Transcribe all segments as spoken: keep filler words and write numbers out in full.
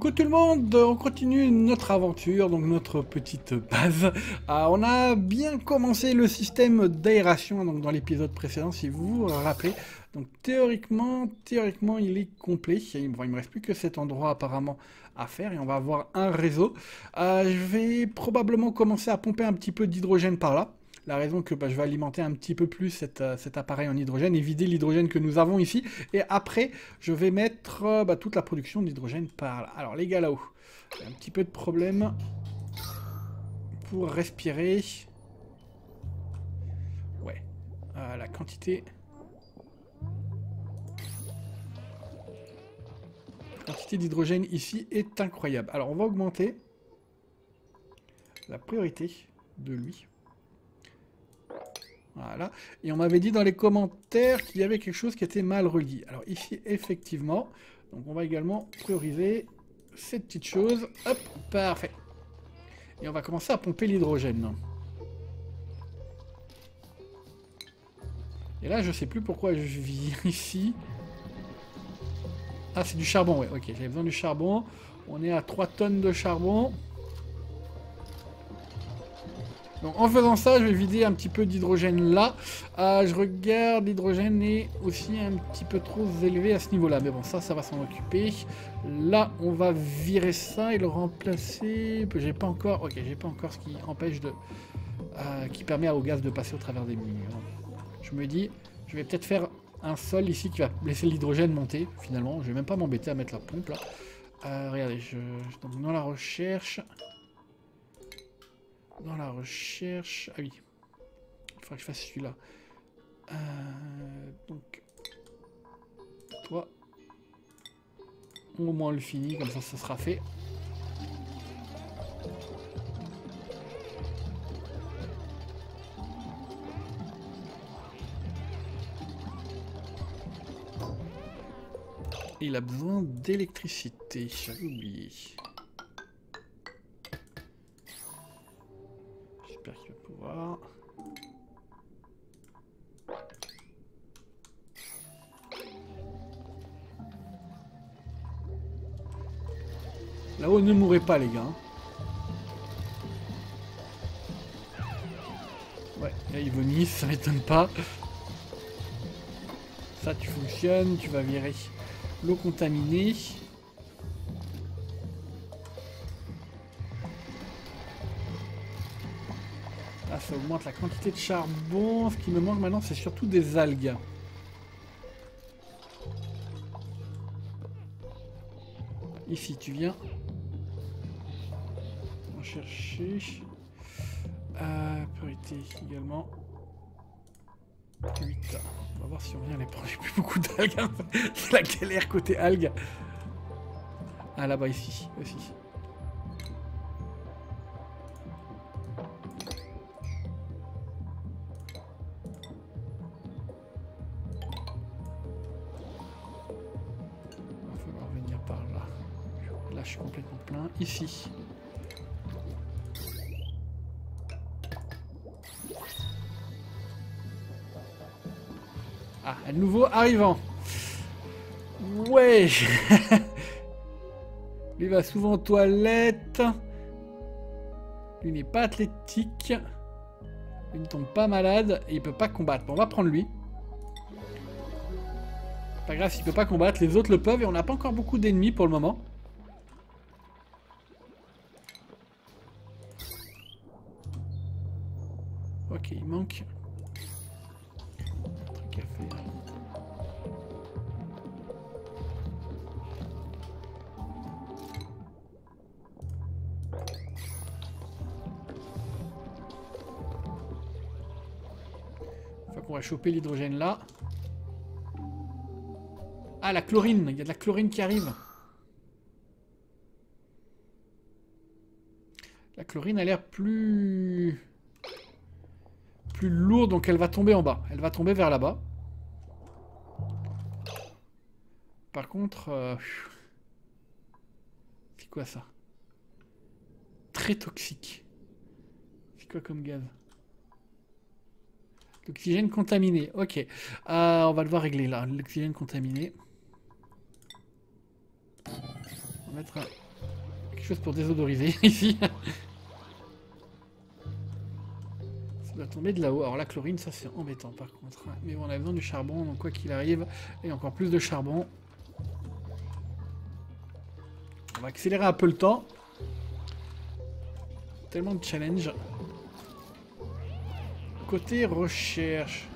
Coucou tout le monde, on continue notre aventure, donc notre petite base. Euh, on a bien commencé le système d'aération donc dans l'épisode précédent, si vous vous rappelez. Donc théoriquement, théoriquement il est complet. Il ne me reste plus que cet endroit apparemment à faire et on va avoir un réseau. Euh, je vais probablement commencer à pomper un petit peu d'hydrogène par là. La raison que bah, je vais alimenter un petit peu plus cet, euh, cet appareil en hydrogène et vider l'hydrogène que nous avons ici. Et après, je vais mettre euh, bah, toute la production d'hydrogène par là. Alors les gars là-haut, un petit peu de problème pour respirer. Ouais, euh, la quantité... La quantité d'hydrogène ici est incroyable. Alors on va augmenter la priorité de lui. Voilà. Et on m'avait dit dans les commentaires qu'il y avait quelque chose qui était mal relié. Alors ici, effectivement, donc on va également prioriser ces petites choses. Hop, parfait. Et on va commencer à pomper l'hydrogène. Et là, je sais plus pourquoi je vis ici. Ah, c'est du charbon, ouais, ok, j'avais besoin du charbon. On est à trois tonnes de charbon. Donc en faisant ça, je vais vider un petit peu d'hydrogène là. Euh, je regarde, l'hydrogène est aussi un petit peu trop élevé à ce niveau-là. Mais bon, ça, ça va s'en occuper. Là, on va virer ça et le remplacer. J'ai pas encore... Ok, j'ai pas encore ce qui empêche de... Euh, qui permet au gaz de passer au travers des murs. Je me dis, je vais peut-être faire un sol ici qui va laisser l'hydrogène monter, finalement. Je vais même pas m'embêter à mettre la pompe là. Euh, regardez, je... Donc, dans la recherche... Dans la recherche... Ah oui. Il faudra que je fasse celui-là. Euh, donc... Toi... Au moins on le finit, comme ça, ça sera fait. Il a besoin d'électricité, j'avais oublié. J'espère qu'il va pouvoir... Là-haut, ne mourrez pas, les gars. Ouais, là, ils vomissent, ça m'étonne pas. Ça, tu fonctionnes, tu vas virer l'eau contaminée. Là, ça augmente la quantité de charbon. Ce qui me manque maintenant, c'est surtout des algues. Ici, tu viens. On va chercher. Euh, priorité également. huit. On va voir si on vient les prendre. J'ai plus beaucoup d'algues. Hein. C'est la galère côté algues. Ah, là-bas, ici. Aussi. Il va falloir venir par là. Là, je suis complètement plein. Ici. Ah, à nouveau arrivant. Ouais. Lui va souvent aux toilettes. Lui n'est pas athlétique. Il ne tombe pas malade et il peut pas combattre. Bon, on va prendre lui. Pas grave s'il peut pas combattre, les autres le peuvent et on n'a pas encore beaucoup d'ennemis pour le moment. Ok, il manque un truc à faire. Faut qu'on va choper l'hydrogène là. Ah, la chlorine, il y a de la chlorine qui arrive. La chlorine a l'air plus... plus lourde, donc elle va tomber en bas. Elle va tomber vers là-bas. Par contre... Euh... C'est quoi ça? Très toxique. C'est quoi comme gaz? L'oxygène contaminé, ok. Euh, on va devoir régler là, l'oxygène contaminé. On va mettre un quelque chose pour désodoriser ici. Ça doit tomber de là-haut. Alors la chlorine, ça c'est embêtant par contre. Mais bon, on a besoin du charbon, donc quoi qu'il arrive, et encore plus de charbon. On va accélérer un peu le temps. Tellement de challenge. Côté recherche.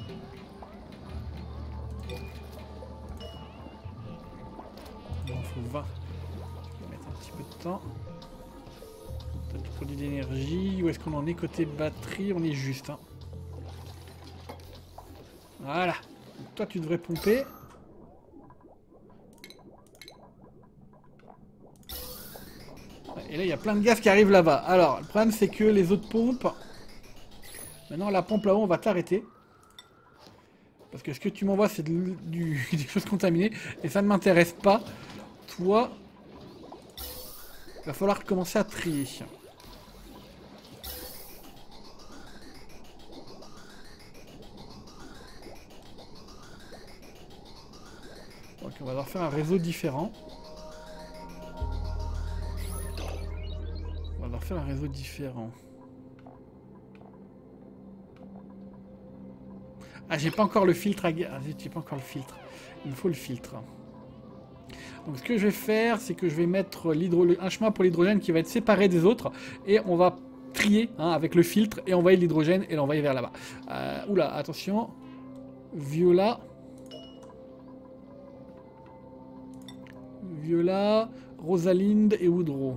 Il en faut vingt. On va mettre un petit peu de temps. Peut-être produit d'énergie. Où est-ce qu'on en est côté batterie? On est juste. Hein. Voilà. Donc, toi, tu devrais pomper. Et là, il y a plein de gaz qui arrivent là-bas. Alors, le problème, c'est que les autres pompes... Maintenant, la pompe là-haut, on va t'arrêter. Parce que ce que tu m'envoies, c'est de, du, des choses contaminées. Et ça ne m'intéresse pas. Toi, il va falloir commencer à trier. Donc, on va devoir faire un réseau différent. On va devoir faire un réseau différent. Ah, j'ai pas encore le filtre à gaz. Ah, j'ai pas encore le filtre. Il me faut le filtre. Donc ce que je vais faire, c'est que je vais mettre un chemin pour l'hydrogène qui va être séparé des autres. Et on va trier hein, avec le filtre et envoyer l'hydrogène et l'envoyer vers là-bas. Euh, oula, attention. Viola. Viola, Rosalinde et Woodrow.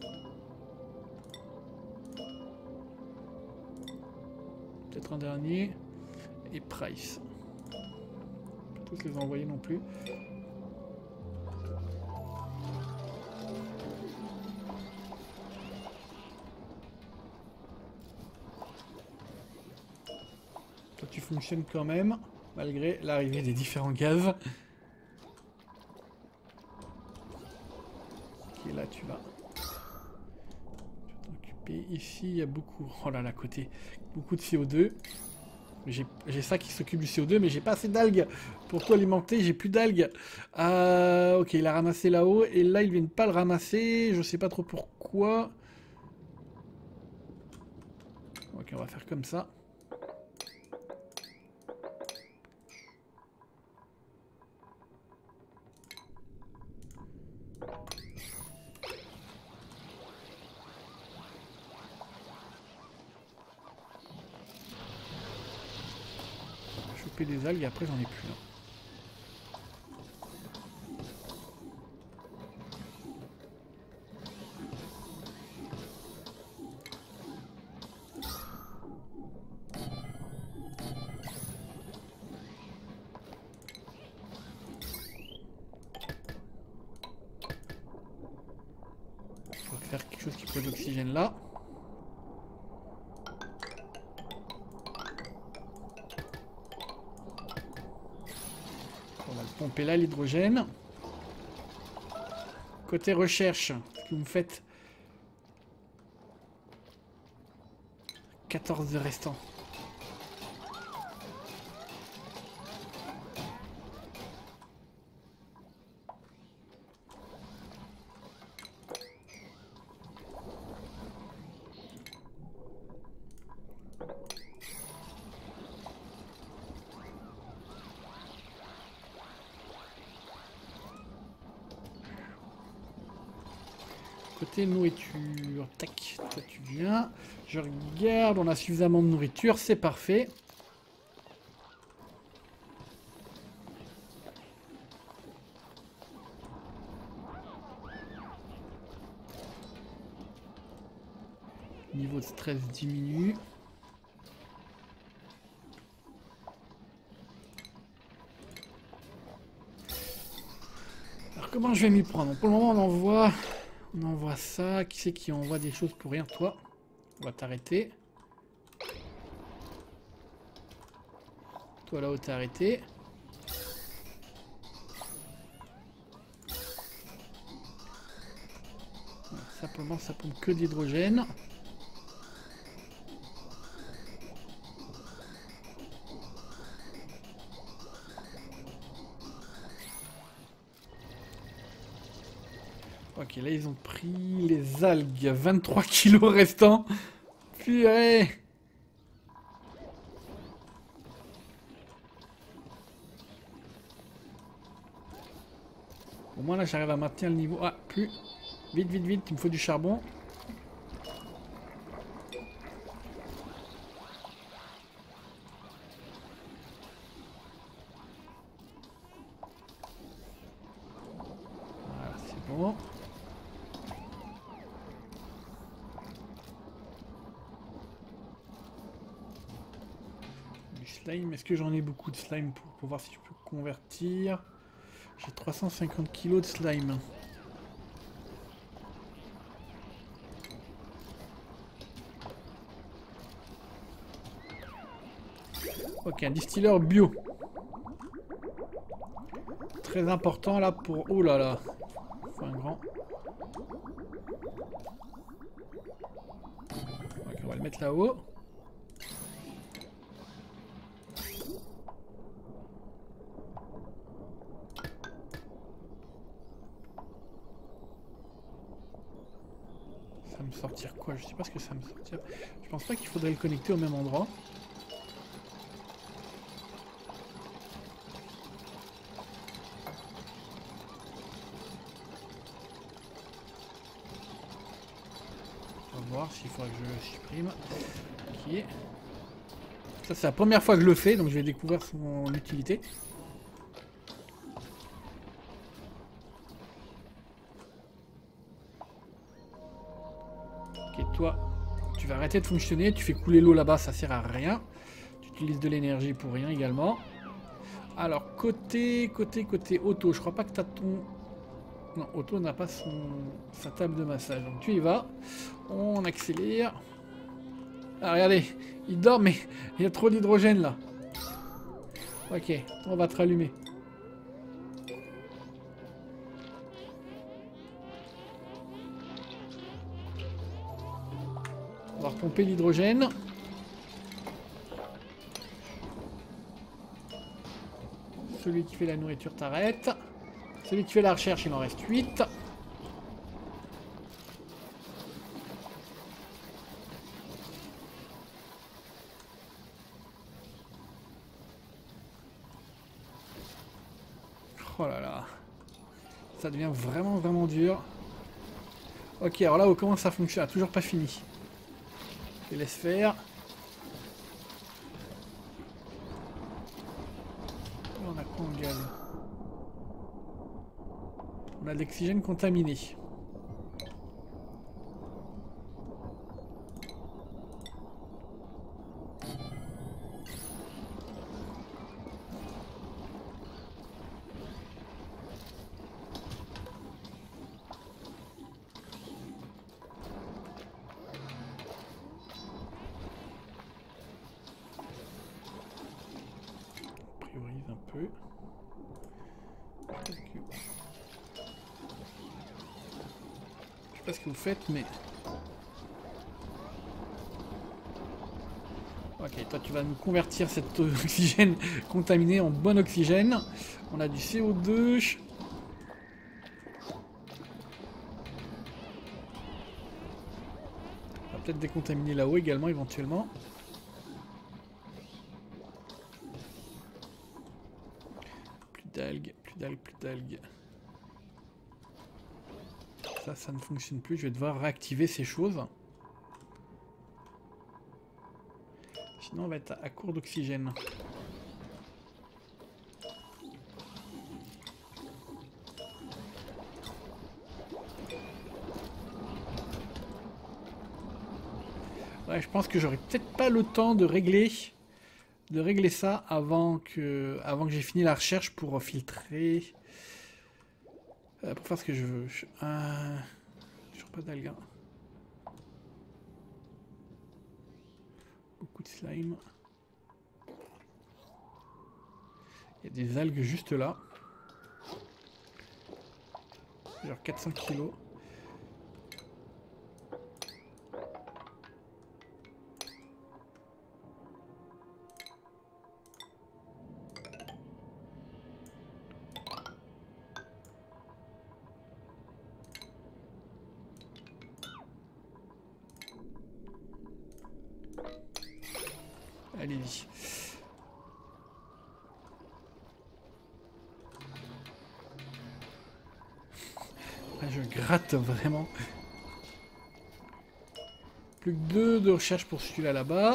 Peut-être un dernier. Et Price. Je peux tous les envoyer non plus. Toi tu fonctionnes quand même, malgré l'arrivée des différents gaz. Ok, là tu vas t'occuper. Ici il y a beaucoup, oh là là, côté, beaucoup de C O deux. J'ai ça qui s'occupe du C O deux, mais j'ai pas assez d'algues pour tout alimenter, j'ai plus d'algues. Euh, ok, il a ramassé là-haut, et là, il vient pas le ramasser, je sais pas trop pourquoi. Ok, on va faire comme ça. Des algues et après j'en ai plus là. On va faire quelque chose qui produit de l'oxygène là. Pomper là l'hydrogène. Côté recherche, ce que vous faites quatorze restants. Côté nourriture, tac, toi tu viens. Je regarde, on a suffisamment de nourriture, c'est parfait. Niveau de stress diminue. Alors comment je vais m'y prendre? Pour le moment on envoie... On envoie ça. Qui c'est qui envoie des choses pour rien? Toi. On va t'arrêter. Toi là-haut t'es arrêté. Ça pour le moment ça pompe que d'hydrogène. Ok, Ok, là ils ont pris les algues. vingt-trois kilos restants. Purée. Au moins là j'arrive à maintenir le niveau. Ah, plus. Vite, vite, vite, il me faut du charbon. Voilà, c'est bon. Du slime, est-ce que j'en ai beaucoup de slime pour, pour voir si je peux convertir? J'ai trois cent cinquante kilos de slime. Ok, un distilleur bio. Très important là pour... Oh là là. Faut un grand. Ok, on va le mettre là-haut. Ça va me sortir quoi? Je sais pas ce que ça va me sortir. Je pense pas qu'il faudrait le connecter au même endroit. S'il faudra que je le supprime. Ok. Ça c'est la première fois que je le fais, donc je vais découvrir son utilité. Ok, toi, tu vas arrêter de fonctionner, tu fais couler l'eau là-bas, ça sert à rien. Tu utilises de l'énergie pour rien également. Alors, côté, côté, côté auto, je crois pas que tu as ton... Non, auto n'a pas son... sa table de massage, donc tu y vas. On accélère. Ah, regardez, il dort, mais il y a trop d'hydrogène là. Ok, on va te rallumer. On va repomper l'hydrogène. Celui qui fait la nourriture t'arrête. Celui qui fait la recherche, il en reste huit. Oh là là. Ça devient vraiment vraiment dur. Ok, alors là, comment ça fonctionne? Ah, toujours pas fini. Je laisse faire. Là, on a quoi en gaz? On a de l'oxygène contaminé. Priorise un peu. Je sais pas ce que vous faites, mais... Ok, toi tu vas nous convertir cet oxygène contaminé en bon oxygène. On a du C O deux. On va peut-être décontaminer là-haut également éventuellement. Plus d'algues, plus d'algues, plus d'algues. Ça, ça ne fonctionne plus. Je vais devoir réactiver ces choses. Sinon, on va être à court d'oxygène. Ouais, je pense que j'aurai peut-être pas le temps de régler, de régler ça avant que, avant que j'ai fini la recherche pour filtrer, euh, pour faire ce que je veux. Je, euh, toujours pas d'algues. Beaucoup de slime. Il y a des algues juste là. Genre quatre cents kilos. allez-y. Je gratte vraiment. Plus que deux de recherche pour celui-là là-bas.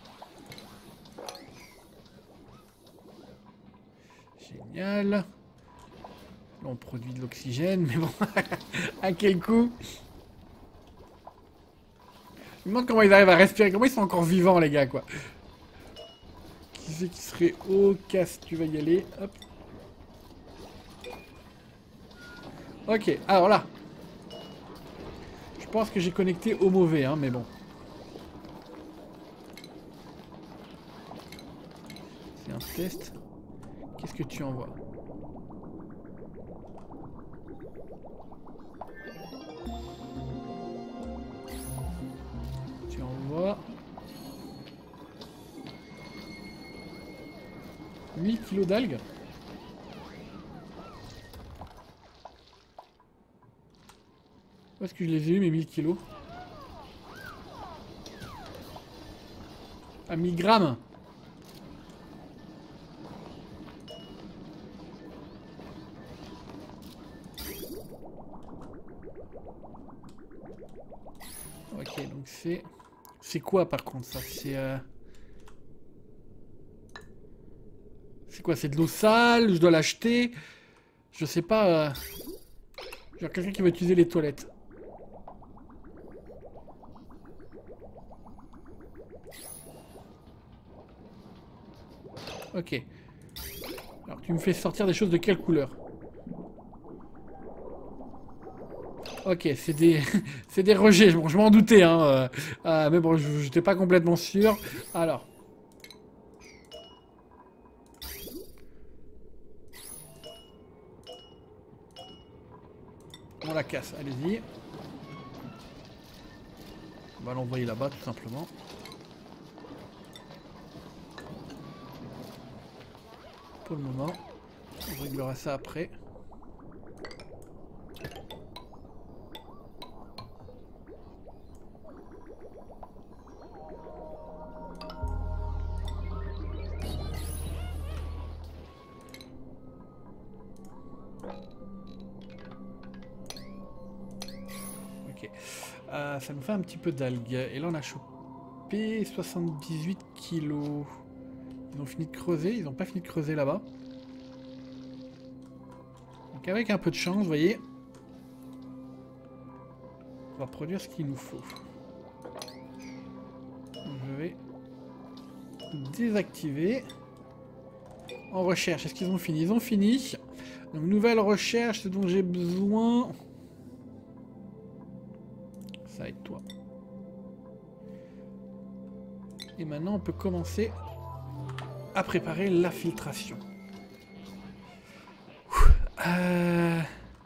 Génial. Là, on produit de l'oxygène, mais bon, à quel coût? Je me demande comment ils arrivent à respirer. Comment ils sont encore vivants, les gars, quoi. Qui c'est qui serait au casse? Tu vas y aller. Hop. Ok, alors là. Je pense que j'ai connecté au mauvais, hein, mais bon. C'est un test. Qu'est-ce que tu envoies? Tu envoies... huit kilos d'algues. Où est-ce que je les ai eu, mes mille kilos? À mille grammes. Ok, donc c'est... C'est quoi par contre ça? C'est... Euh... C'est quoi? C'est de l'eau sale? Je dois l'acheter? Je sais pas... Euh... Genre quelqu'un qui va utiliser les toilettes. Ok. Alors tu me fais sortir des choses de quelle couleur? Ok, c'est des... c'est des rejets. Bon, je m'en doutais, hein. Euh, euh, mais bon, je n'étais pas complètement sûr. Alors... On la casse, allez-y. On va l'envoyer là-bas, tout simplement. Pour le moment. On réglera ça après. Ok. Euh, ça nous fait un petit peu d'algues. Et là, on a chopé soixante-dix-huit kilos. Ils ont fini de creuser. Ils n'ont pas fini de creuser là-bas. Donc avec un peu de chance, vous voyez, on va produire ce qu'il nous faut. Donc je vais désactiver. En recherche, est-ce qu'ils ont fini? Ils ont fini. Donc nouvelle recherche, ce dont j'ai besoin. Ça aide toi. Et maintenant on peut commencer à préparer la filtration. Euh...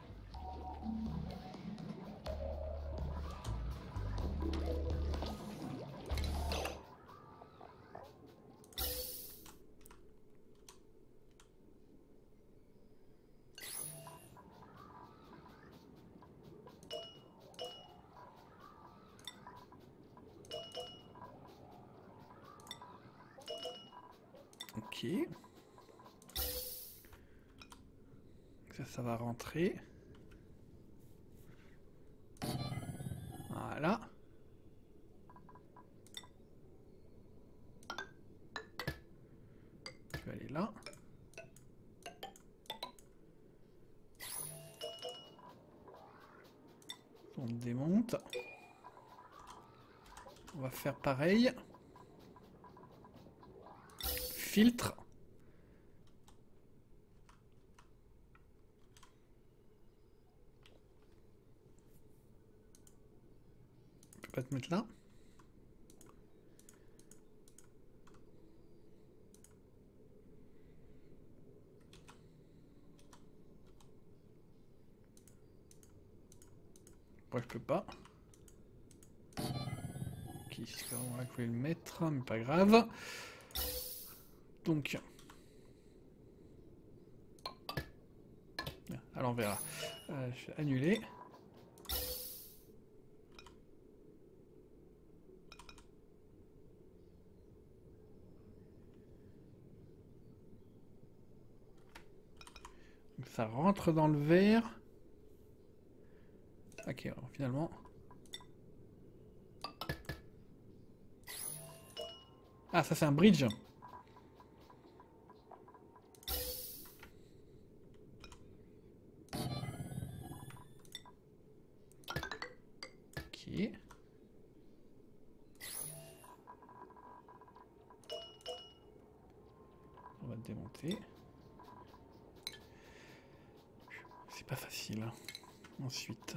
Ok. Ça, ça va rentrer. Voilà. Je vais aller là. On démonte. On va faire pareil. Filtre. On peut pas te mettre là. Moi je peux pas. Ok, c'est là que je voulais le mettre, mais pas grave. Donc, à l'envers. Euh, je vais annuler. ça rentre dans le verre. Ok, alors, finalement. Ah, ça c'est un bridge. Ok. On va le démonter. C'est pas facile. Hein. Ensuite.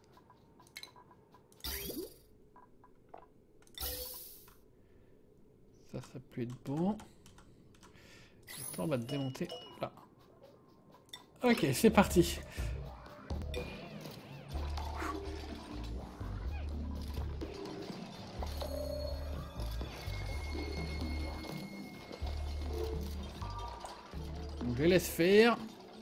Ça, ça peut être bon. Maintenant, on va le démonter là. Ok, c'est parti. Donc, je laisse faire.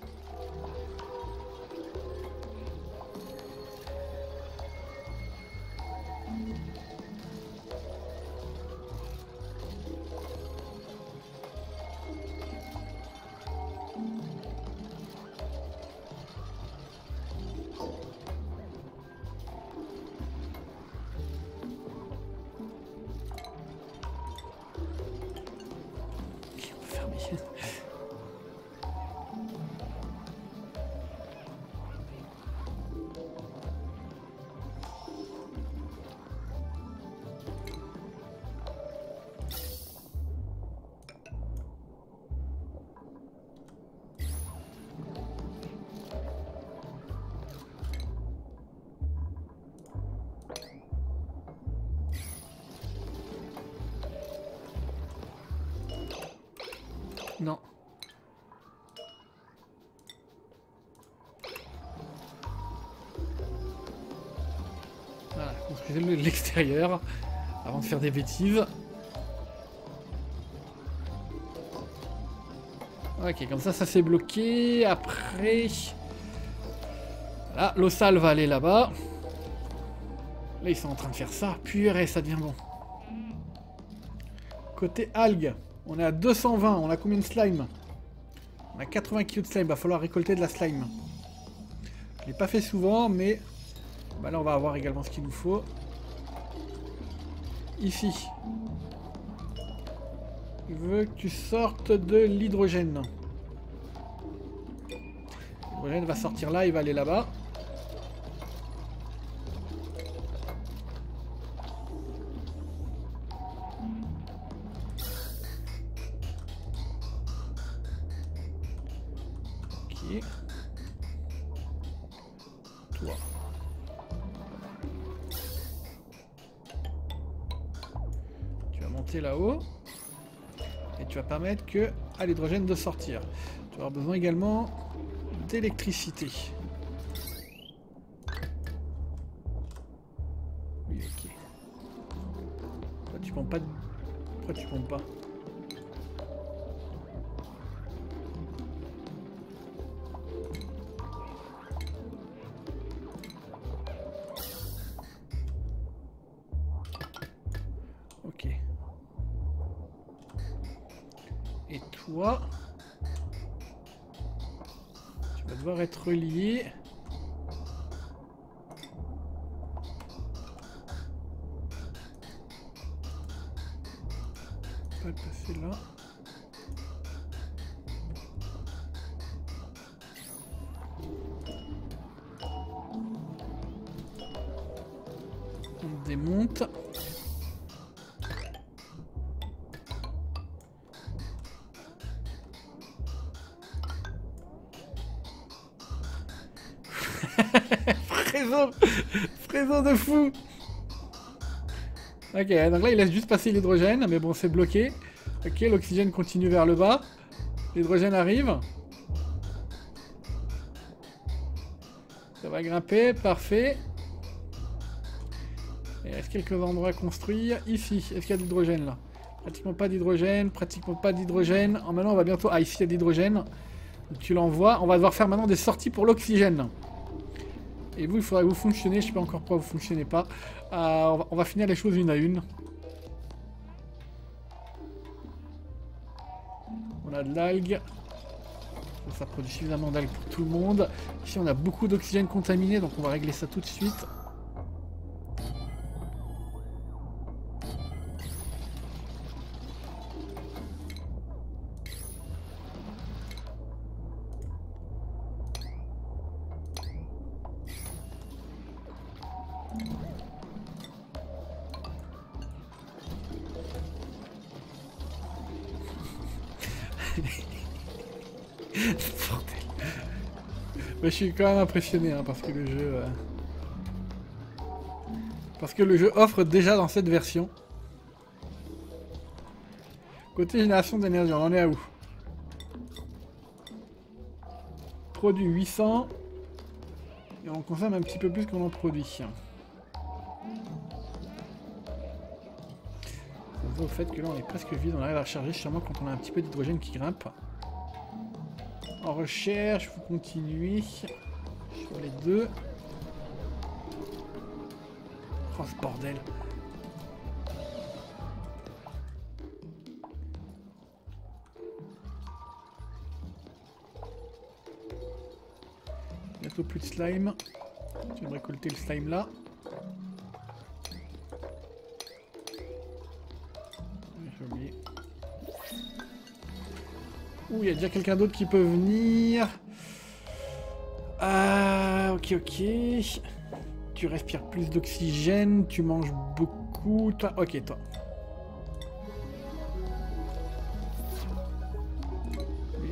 Non. Voilà, construisez-le de l'extérieur avant de faire des bêtises. Ok, comme ça, ça s'est bloqué. Après... Là, l'eau sale va aller là-bas. Là, ils sont en train de faire ça. Purée, ça devient bon. Côté algues, on est à deux cent vingt. On a combien de slime? On a quatre-vingts kilos de slime. Va falloir récolter de la slime. Je l'ai pas fait souvent, mais... Bah là, on va avoir également ce qu'il nous faut. Ici. Je veux que tu sortes de l'hydrogène. L'hydrogène va sortir là, il va aller là-bas. Ok. Toi. Tu vas monter là-haut. Et tu vas permettre que à l'hydrogène de sortir. Tu vas avoir besoin également d'électricité. Oui, ok. Toi, tu pompes pas de... Pourquoi tu pompes pas? Ok. Et toi, tu vas devoir être relié. Pas passer là. On démonte. Fraiseau Fraiseau de fou. Ok, donc là il laisse juste passer l'hydrogène, mais bon c'est bloqué. Ok, l'oxygène continue vers le bas. L'hydrogène arrive. Ça va grimper, parfait. Il reste quelques endroits à construire. Ici, est-ce qu'il y a de l'hydrogène là? Pratiquement pas d'hydrogène, pratiquement pas d'hydrogène. Oh, maintenant on va bientôt... Ah, ici il y a de l'hydrogène. Tu l'envoies. On va devoir faire maintenant des sorties pour l'oxygène. Et vous, il faudra que vous fonctionnez. Je sais pas encore pourquoi vous fonctionnez pas. Euh, on, va, on va finir les choses une à une. On a de l'algue. Ça produit suffisamment d'algues pour tout le monde. Ici on a beaucoup d'oxygène contaminé, donc on va régler ça tout de suite. Mais je suis quand même impressionné hein, parce que le jeu... Euh... Parce que le jeu offre déjà dans cette version. Côté génération d'énergie, on en est à où? Produit huit cents. Et on consomme un petit peu plus qu'on en produit. Ça se voit au fait que là on est presque vide, on arrive à recharger sûrement quand on a un petit peu d'hydrogène qui grimpe. En recherche, vous continuez sur les deux. Oh ce bordel. Bientôt plus de slime. Je vais récolter le slime là. J'ai oublié. Ouh, il y a déjà quelqu'un d'autre qui peut venir. Ah, ok, ok. Tu respires plus d'oxygène, tu manges beaucoup. Toi, ok, toi. Oui.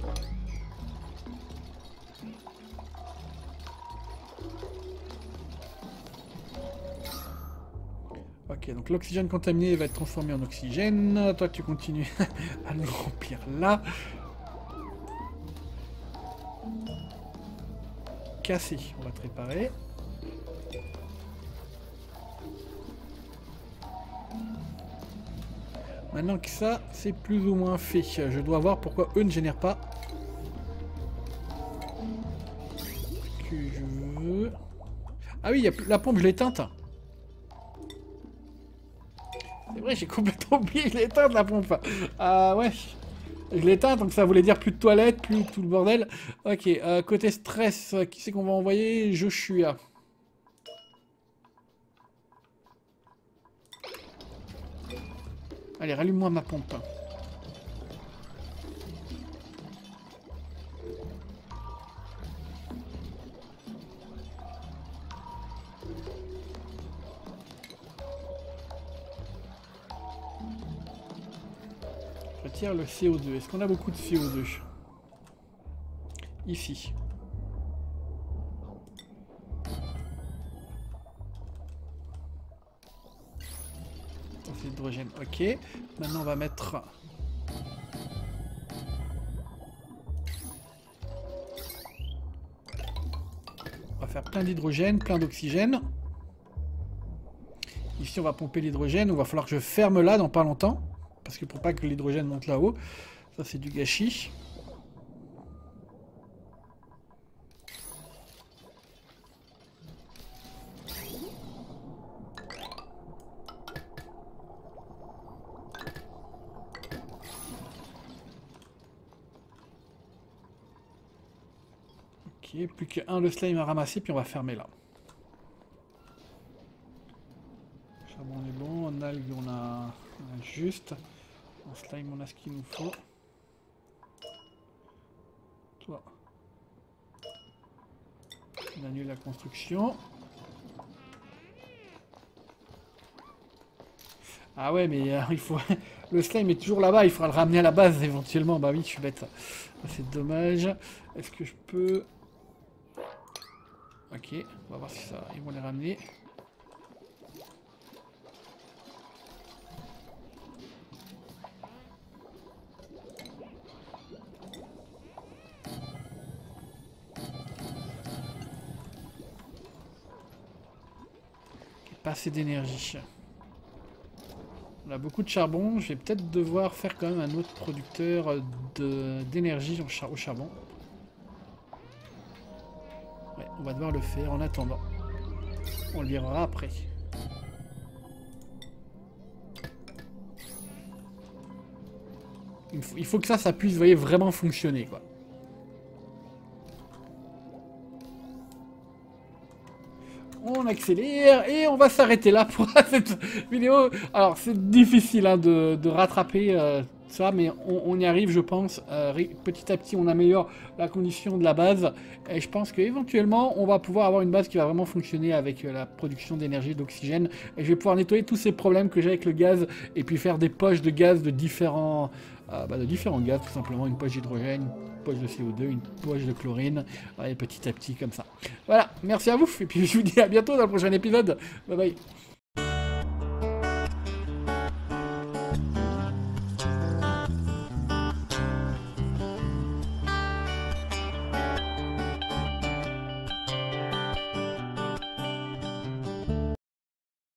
Ok, donc l'oxygène contaminé va être transformé en oxygène. Toi, tu continues à le remplir là. Cassé, on va te réparer. Maintenant que ça, c'est plus ou moins fait. Je dois voir pourquoi eux ne génèrent pas. Ce que je veux... Ah oui, y a la pompe, je l'ai éteinte. C'est vrai, j'ai complètement oublié, je l'ai éteinte la pompe. Ah ouais. Je l'éteins, donc ça voulait dire plus de toilettes, plus tout le bordel. Ok, euh, côté stress, qui c'est qu'on va envoyer? Joshua. Allez, rallume-moi ma pompe. Retire le C O deux. Est-ce qu'on a beaucoup de C O deux? Ici. C'est l'hydrogène, ok. Maintenant on va mettre... On va faire plein d'hydrogène, plein d'oxygène. Ici on va pomper l'hydrogène, il va falloir que je ferme là dans pas longtemps. Parce que pour pas que l'hydrogène monte là-haut, ça c'est du gâchis. Ok, plus qu'un le slime à ramasser, puis on va fermer là. Charbon on est bon, en algues on a, on a juste. En slime on a ce qu'il nous faut. Toi. On annule la construction. Ah ouais mais euh, il faut... le slime est toujours là-bas, il faudra le ramener à la base éventuellement. Bah oui, je suis bête. C'est dommage. Est-ce que je peux... Ok, on va voir si ça... Ils vont les ramener. Pas assez d'énergie. On a beaucoup de charbon. Je vais peut-être devoir faire quand même un autre producteur d'énergie char au charbon. Ouais, on va devoir le faire en attendant. On le verra après. Il faut, il faut que ça, ça puisse, vous voyez, vraiment fonctionner, quoi. on accélère, et on va s'arrêter là pour cette vidéo. Alors, c'est difficile hein, de, de rattraper euh, ça, mais on, on y arrive, je pense. Euh, petit à petit, on améliore la condition de la base, et je pense qu'éventuellement, on va pouvoir avoir une base qui va vraiment fonctionner avec euh, la production d'énergie, d'oxygène, et je vais pouvoir nettoyer tous ces problèmes que j'ai avec le gaz, et puis faire des poches de gaz de différents... Euh, bah, de différents gaz, tout simplement, une poche d'hydrogène, une poche de C O deux, une poche de chlorine, et petit à petit comme ça. Voilà, merci à vous, et puis je vous dis à bientôt dans le prochain épisode. Bye bye.